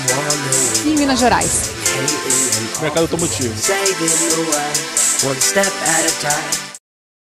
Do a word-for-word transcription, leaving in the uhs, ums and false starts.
E em Minas Gerais? Mercado automotivo. One step at a time.